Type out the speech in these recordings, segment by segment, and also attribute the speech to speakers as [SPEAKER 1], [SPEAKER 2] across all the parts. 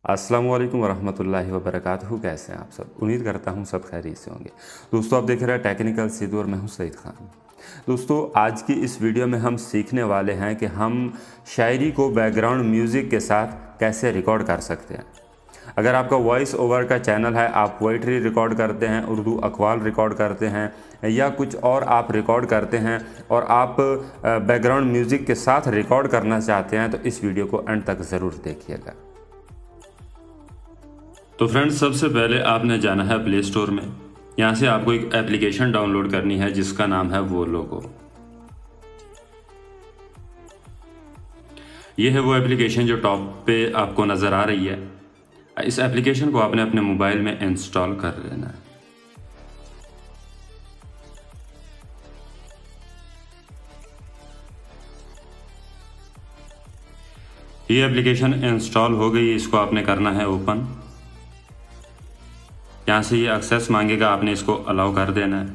[SPEAKER 1] अस्सलाम वालेकुम वरहमतुल्लाहि वबरकातुहू। कैसे हैं आप सब? उम्मीद करता हूँ सब खैरियत से होंगे। दोस्तों, आप देख रहे हैं टेक्निकल सिद्धू और मैं हूँ सईद खान। दोस्तों, आज की इस वीडियो में हम सीखने वाले हैं कि हम शायरी को बैकग्राउंड म्यूज़िक के साथ कैसे रिकॉर्ड कर सकते हैं। अगर आपका वॉइस ओवर का चैनल है, आप पोइट्री रिकॉर्ड करते हैं, उर्दू अक़वाल रिकॉर्ड करते हैं या कुछ और आप रिकॉर्ड करते हैं और आप बैकग्राउंड म्यूज़िक के साथ रिकॉर्ड करना चाहते हैं, तो इस वीडियो को एंड तक ज़रूर देखिएगा। तो फ्रेंड्स, सबसे पहले आपने जाना है प्ले स्टोर में। यहाँ से आपको एक एप्लीकेशन डाउनलोड करनी है जिसका नाम है वो लोगो। ये है वो एप्लीकेशन जो टॉप पे आपको नज़र आ रही है। इस एप्लीकेशन को आपने अपने मोबाइल में इंस्टॉल कर लेना है। ये एप्लीकेशन इंस्टॉल हो गई, इसको आपने करना है ओपन। यहाँ से ये एक्सेस मांगेगा, आपने इसको अलाउ कर देना है।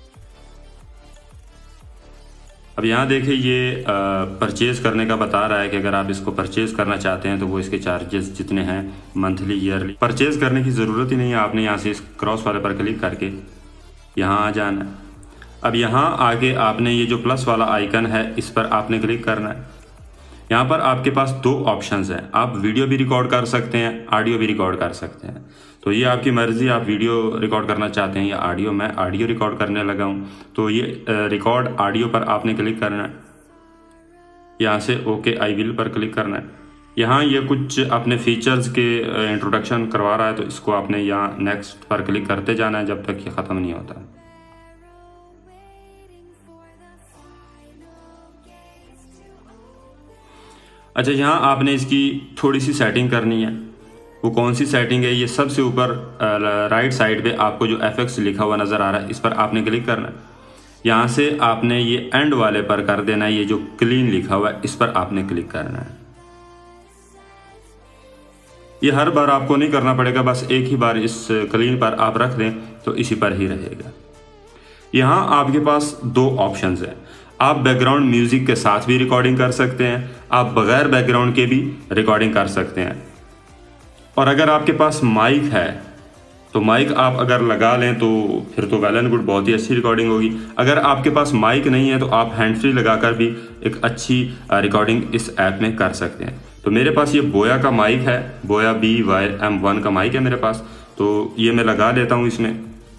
[SPEAKER 1] अब यहाँ देखिए ये परचेज़ करने का बता रहा है कि अगर आप इसको परचेज़ करना चाहते हैं तो वो इसके चार्जेस जितने हैं मंथली ईयरली। परचेज़ करने की ज़रूरत ही नहीं है, आपने यहाँ से इस क्रॉस वाले पर क्लिक करके यहाँ आ जाना है। अब यहाँ आके आपने ये जो प्लस वाला आइकन है इस पर आपने क्लिक करना है। यहाँ पर आपके पास दो ऑप्शंस हैं, आप वीडियो भी रिकॉर्ड कर सकते हैं, ऑडियो भी रिकॉर्ड कर सकते हैं। तो ये आपकी मर्ज़ी, आप वीडियो रिकॉर्ड करना चाहते हैं या ऑडियो। मैं ऑडियो रिकॉर्ड करने लगा हूँ, तो ये रिकॉर्ड ऑडियो पर आपने क्लिक करना है। यहाँ से ओके आई विल पर क्लिक करना है। यहाँ ये कुछ अपने फीचर्स के इंट्रोडक्शन करवा रहा है, तो इसको आपने यहाँ नेक्स्ट पर क्लिक करते जाना है जब तक ये ख़त्म नहीं होता। अच्छा, यहाँ आपने इसकी थोड़ी सी सेटिंग करनी है। वो कौन सी सेटिंग है? ये सबसे ऊपर राइट साइड पे आपको जो एफएक्स लिखा हुआ नज़र आ रहा है, इस पर आपने क्लिक करना है। यहाँ से आपने ये एंड वाले पर कर देना है, ये जो क्लीन लिखा हुआ है इस पर आपने क्लिक करना है। ये हर बार आपको नहीं करना पड़ेगा, बस एक ही बार इस क्लीन पर आप रख दें तो इसी पर ही रहेगा। यहाँ आपके पास दो ऑप्शंस हैं, आप बैकग्राउंड म्यूज़िक के साथ भी रिकॉर्डिंग कर सकते हैं, आप बगैर बैकग्राउंड के भी रिकॉर्डिंग कर सकते हैं। और अगर आपके पास माइक है तो माइक आप अगर लगा लें तो फिर तो वेल एंड गुड, बहुत ही अच्छी रिकॉर्डिंग होगी। अगर आपके पास माइक नहीं है तो आप हैंड फ्री लगाकर भी एक अच्छी रिकॉर्डिंग इस ऐप में कर सकते हैं। तो मेरे पास ये बोया का माइक है, बोया BYM1 का माइक है मेरे पास, तो ये मैं लगा लेता हूँ। इसमें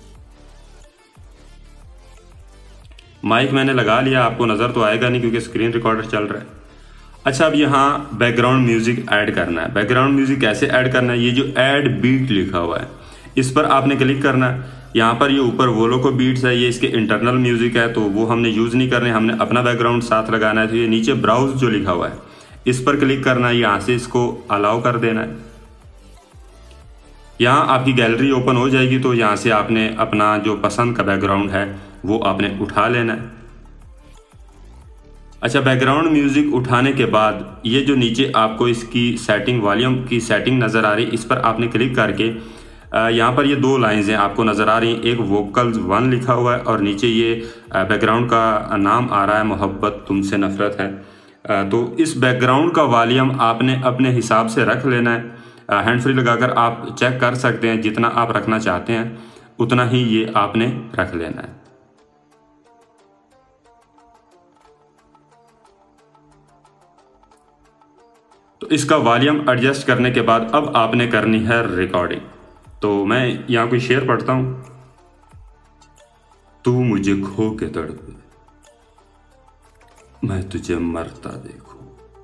[SPEAKER 1] माइक मैंने लगा लिया, आपको नज़र तो आएगा नहीं क्योंकि स्क्रीन रिकॉर्डर चल रहा है। अच्छा, अब यहाँ बैकग्राउंड म्यूज़िक ऐड करना है। बैकग्राउंड म्यूज़िक कैसे ऐड करना है? ये जो ऐड बीट लिखा हुआ है इस पर आपने क्लिक करना है। यहाँ पर ये ऊपर वो लोगो बीट्स है, ये इसके इंटरनल म्यूज़िक है तो वो हमने यूज़ नहीं करने, हमने अपना बैकग्राउंड साथ लगाना है। तो ये नीचे ब्राउज जो लिखा हुआ है इस पर क्लिक करना है, यहाँ से इसको अलाउ कर देना है। यहाँ आपकी गैलरी ओपन हो जाएगी, तो यहाँ से आपने अपना जो पसंद का बैकग्राउंड है वो आपने उठा लेना है। अच्छा, बैकग्राउंड म्यूज़िक उठाने के बाद ये जो नीचे आपको इसकी सेटिंग, वॉल्यूम की सेटिंग नज़र आ रही है, इस पर आपने क्लिक करके यहाँ पर ये दो लाइंस हैं आपको नज़र आ रही हैं, एक वोकल्स 1 लिखा हुआ है और नीचे ये बैकग्राउंड का नाम आ रहा है मोहब्बत तुमसे नफ़रत है। तो इस बैकग्राउंड का वॉल्यूम आपने अपने हिसाब से रख लेना है। हैंड फ्री लगाकर आप चेक कर सकते हैं, जितना आप रखना चाहते हैं उतना ही ये आपने रख लेना है। तो इसका वॉल्यूम एडजस्ट करने के बाद अब आपने करनी है रिकॉर्डिंग। तो मैं यहाँ कोई शेर पढ़ता हूँ। तू मुझे खो के तड़पे, मैं तुझे मरता देखूं।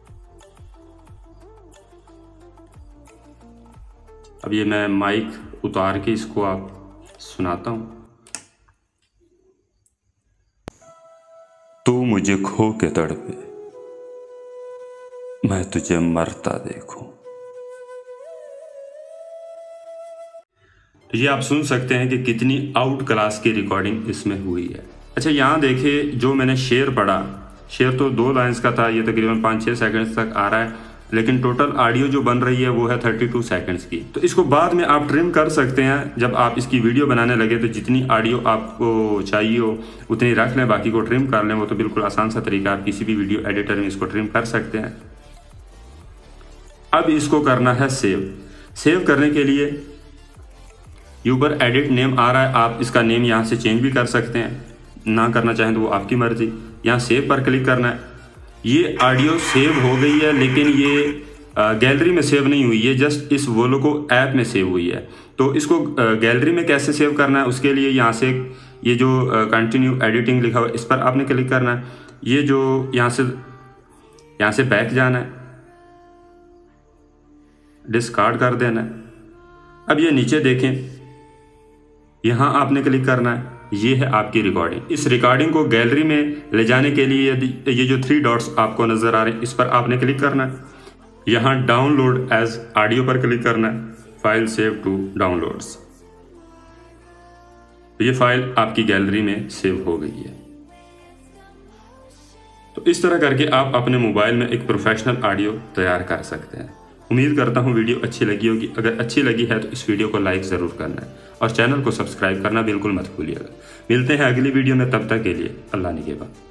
[SPEAKER 1] अब ये मैं माइक उतार के इसको आप सुनाता हूँ। तू मुझे खो के तड़पे, मैं तुझे मरता देखूं। ये आप सुन सकते हैं कि कितनी आउट क्लास की रिकॉर्डिंग इसमें हुई है। अच्छा, यहाँ देखिए जो मैंने शेर पढ़ा, शेर तो 2 लाइन्स का था, ये तकरीबन 5-6 सेकंड्स तक आ रहा है, लेकिन टोटल ऑडियो जो बन रही है वो है 32 सेकंड्स की। तो इसको बाद में आप ट्रिम कर सकते हैं, जब आप इसकी वीडियो बनाने लगे तो जितनी ऑडियो आपको चाहिए हो उतनी रख लें, बाकी को ट्रिम कर लें। वो तो बिल्कुल आसान सा तरीका, आप किसी भी वीडियो एडिटर में इसको ट्रिम कर सकते हैं। अब इसको करना है सेव। सेव करने के लिए ऊपर एडिट नेम आ रहा है, आप इसका नेम यहाँ से चेंज भी कर सकते हैं, ना करना चाहें तो वो आपकी मर्जी। यहाँ सेव पर क्लिक करना है। ये ऑडियो सेव हो गई है, लेकिन ये गैलरी में सेव नहीं हुई है, जस्ट इस वोलोको ऐप में सेव हुई है। तो इसको गैलरी में कैसे सेव करना है, उसके लिए यहाँ से ये जो कंटिन्यू एडिटिंग लिखा हुआ है इस पर आपने क्लिक करना है। ये जो यहाँ से बैक जाना है, डिस्कार्ड कर देना है। अब ये नीचे देखें, यहाँ आपने क्लिक करना है। ये है आपकी रिकॉर्डिंग। इस रिकॉर्डिंग को गैलरी में ले जाने के लिए यदि ये जो 3 डॉट्स आपको नज़र आ रहे हैं इस पर आपने क्लिक करना है। यहाँ डाउनलोड एज ऑडियो पर क्लिक करना है, फाइल सेव टू डाउनलोड्स। तो ये फाइल आपकी गैलरी में सेव हो गई है। तो इस तरह करके आप अपने मोबाइल में एक प्रोफेशनल ऑडियो तैयार कर सकते हैं। उम्मीद करता हूँ वीडियो अच्छी लगी होगी। अगर अच्छी लगी है तो इस वीडियो को लाइक ज़रूर करना है और चैनल को सब्सक्राइब करना बिल्कुल मत भूलिएगा। मिलते हैं अगली वीडियो में, तब तक के लिए अल्लाह निगहबान।